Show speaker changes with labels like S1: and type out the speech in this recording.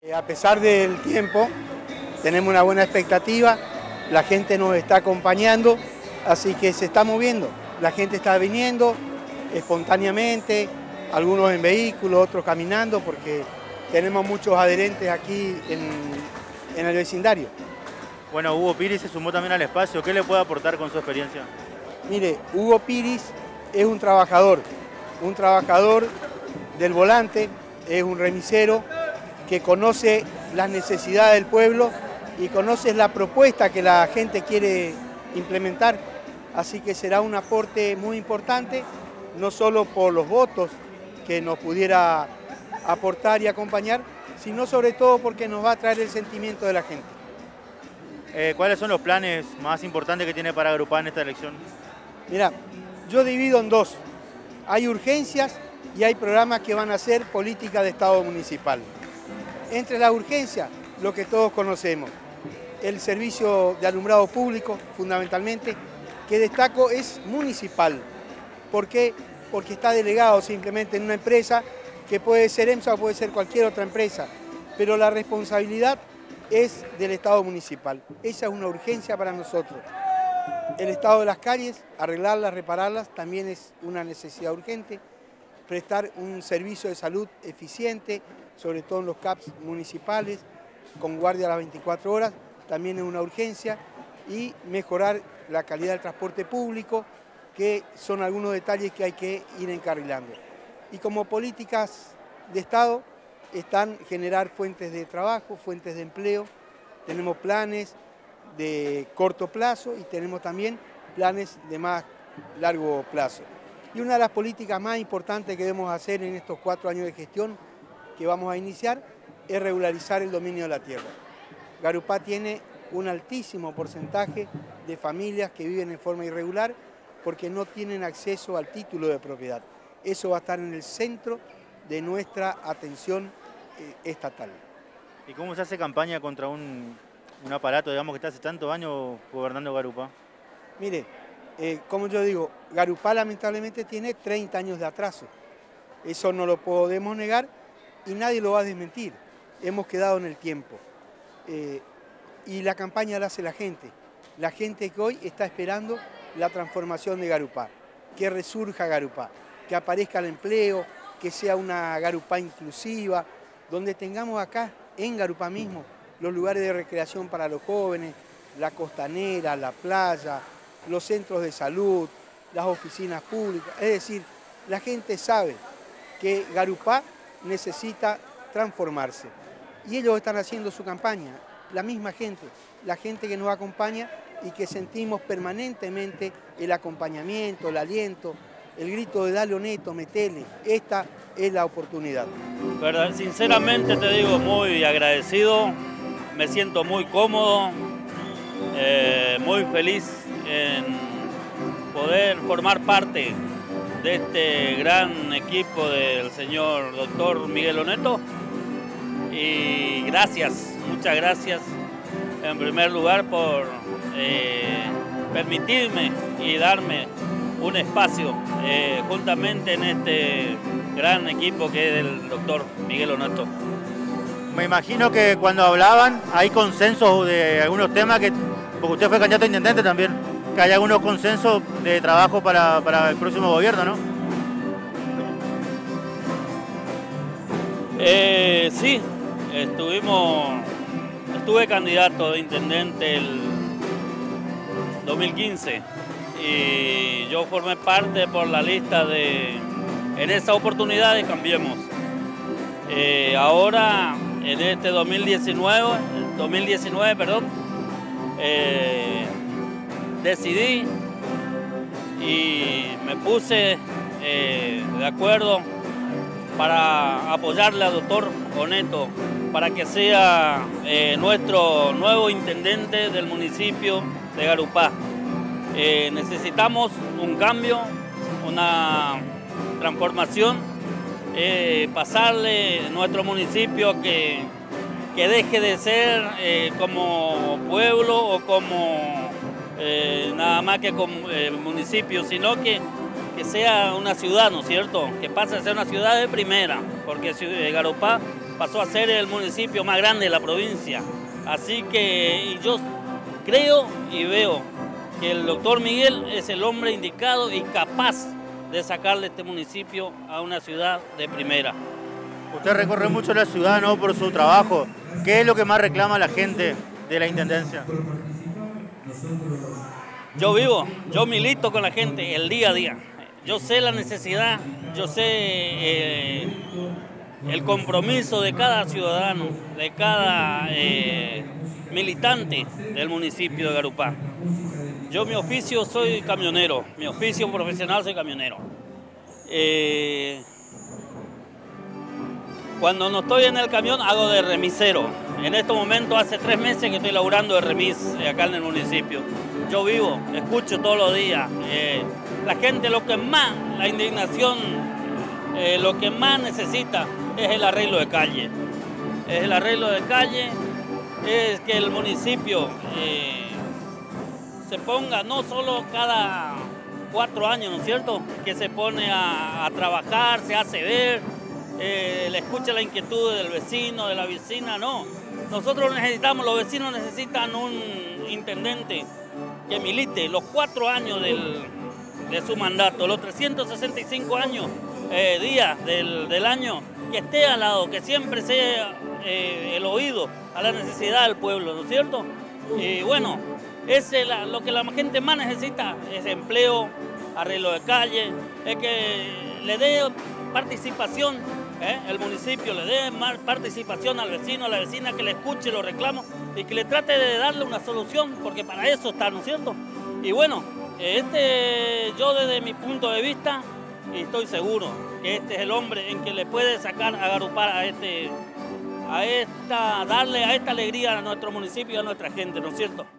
S1: A pesar del tiempo, tenemos una buena expectativa, la gente nos está acompañando, así que se está moviendo, la gente está viniendo espontáneamente, algunos en vehículos, otros caminando, porque tenemos muchos adherentes aquí en el vecindario.
S2: Bueno, Hugo Piris se sumó también al espacio, ¿qué le puede aportar con su experiencia?
S1: Mire, Hugo Piris es un trabajador del volante, es un remisero que conoce las necesidades del pueblo y conoce la propuesta que la gente quiere implementar. Así que será un aporte muy importante, no solo por los votos que nos pudiera aportar y acompañar, sino sobre todo porque nos va a traer el sentimiento de la gente.
S2: ¿Cuáles son los planes más importantes que tiene para Garupá en esta elección?
S1: Mira, yo divido en dos. Hay urgencias y hay programas que van a ser política de Estado municipal. Entre las urgencias, lo que todos conocemos, el servicio de alumbrado público, fundamentalmente, que destaco es municipal. ¿Por qué? Porque está delegado simplemente en una empresa que puede ser EMSA o puede ser cualquier otra empresa, pero la responsabilidad es del Estado municipal. Esa es una urgencia para nosotros. El estado de las calles, arreglarlas, repararlas, también es una necesidad urgente. Prestar un servicio de salud eficiente, sobre todo en los CAPS municipales, con guardia a las 24 horas, también es una urgencia. Y mejorar la calidad del transporte público, que son algunos detalles que hay que ir encarrilando. Y como políticas de Estado están generar fuentes de trabajo, fuentes de empleo. Tenemos planes de corto plazo y tenemos también planes de más largo plazo. Y una de las políticas más importantes que debemos hacer en estos 4 años de gestión que vamos a iniciar es regularizar el dominio de la tierra. Garupá tiene un altísimo porcentaje de familias que viven en forma irregular porque no tienen acceso al título de propiedad. Eso va a estar en el centro de nuestra atención estatal.
S2: ¿Y cómo se hace campaña contra un aparato, digamos, que está hace tantos años gobernando Garupá?
S1: Mire, como yo digo, Garupá lamentablemente tiene 30 años de atraso. Eso no lo podemos negar y nadie lo va a desmentir. Hemos quedado en el tiempo. Y la campaña la hace la gente que hoy está esperando la transformación de Garupá, que resurja Garupá, que aparezca el empleo, que sea una Garupá inclusiva, donde tengamos acá, en Garupá mismo, los lugares de recreación para los jóvenes, la costanera, la playa, los centros de salud, las oficinas públicas. Es decir, la gente sabe que Garupá necesita transformarse y ellos están haciendo su campaña, la misma gente, la gente que nos acompaña y que sentimos permanentemente el acompañamiento, el aliento, el grito de dale Oneto, metele, esta es la oportunidad.
S3: ¿Verdad? Sinceramente te digo, muy agradecido, me siento muy cómodo, muy feliz en poder formar parte de este gran equipo del señor doctor Miguel Oneto. Y gracias, muchas gracias en primer lugar por permitirme y darme un espacio juntamente en este gran equipo que es el doctor Miguel Oneto.
S2: Me imagino que cuando hablaban hay consensos de algunos temas, porque usted fue candidato a intendente también, que hay algunos consensos de trabajo para el próximo gobierno, ¿no?
S3: Sí, estuve candidato de intendente el 2015 y yo formé parte por la lista en esa oportunidad de Cambiemos. Ahora, en este 2019, decidí y me puse de acuerdo para apoyarle al doctor Oneto, para que sea nuestro nuevo intendente del municipio de Garupá. Necesitamos un cambio, una transformación, pasarle nuestro municipio que deje de ser como pueblo o como nada más que como municipio, sino que sea una ciudad, ¿no es cierto? Que pase a ser una ciudad de primera, porque Garupá pasó a ser el municipio más grande de la provincia. Así que yo creo y veo que el doctor Miguel es el hombre indicado y capaz de sacarle este municipio a una ciudad de primera.
S2: Usted recorre mucho la ciudad, ¿no?, por su trabajo. ¿Qué es lo que más reclama la gente de la Intendencia?
S3: Yo milito con la gente el día a día. Yo sé la necesidad, yo sé el compromiso de cada ciudadano, de cada militante del municipio de Garupá. Yo mi oficio soy camionero, mi oficio profesional soy camionero. Cuando no estoy en el camión hago de remisero. En estos momentos hace 3 meses que estoy laburando de remis acá en el municipio. Yo vivo, escucho todos los días. La gente lo que más, la indignación, lo que más necesita es el arreglo de calle. Es el arreglo de calle, es que el municipio se ponga no solo cada 4 años, ¿no es cierto?, que se pone a trabajar, se hace ver, le escucha la inquietud del vecino, de la vecina, no. Nosotros necesitamos, los vecinos necesitan un intendente que milite los 4 años de su mandato, los 365 días del año, que esté al lado, que siempre sea el oído a la necesidad del pueblo, ¿no es cierto? Y bueno, lo que la gente más necesita es empleo, arreglo de calle, es que le dé participación, el municipio le dé más participación al vecino, a la vecina, que le escuche los reclamos y que le trate de darle una solución, porque para eso está, ¿no es cierto? Y bueno, yo desde mi punto de vista, y estoy seguro que este es el hombre en que le puede sacar a Garupá darle a esta alegría a nuestro municipio y a nuestra gente, ¿no es cierto?